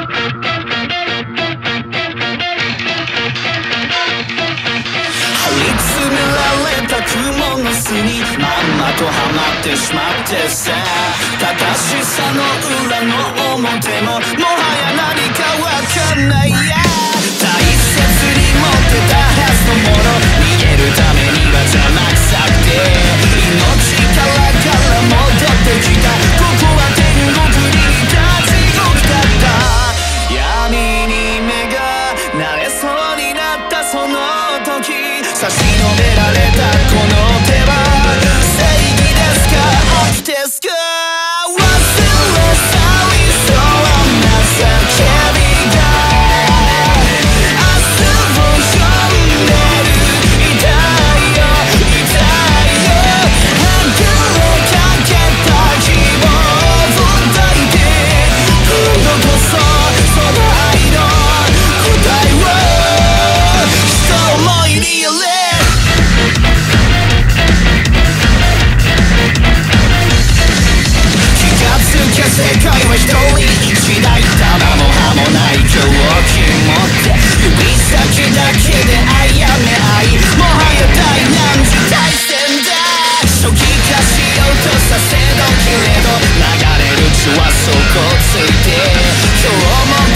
まんまとハマってしまってさ、正しさの裏の表ももはや何かわかんないや。大切に持ってたはずのもの、逃げるためには邪魔くさくて、命から戻ってきた。ここは天国に似た地獄だった。闇に目が慣れそうになったその時、差し伸べられたこの手は正義ですか悪ですか。忘れ去りそうな叫びが明日を呼んでる。痛いよ痛いよ、はぐれかけた希望を抱いて、今度こそその愛の答えを一思いにやれ。世界は一人一台、ただも歯もない狂気持って指先だけであやめ合い、もはや大難事大戦だ。初期化しようとさせどけれど、流れる血は底ついて、今日も